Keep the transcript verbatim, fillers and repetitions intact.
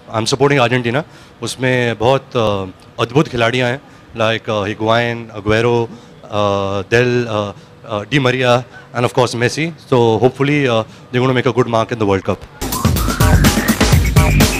I am supporting Argentina. उसमें बहुत uh, अद्भुत खिलाड़ियाँ हैं, like Higuain, Aguero, del, di Maria and of course Messi. So hopefully they gonna make a good mark in the world cup.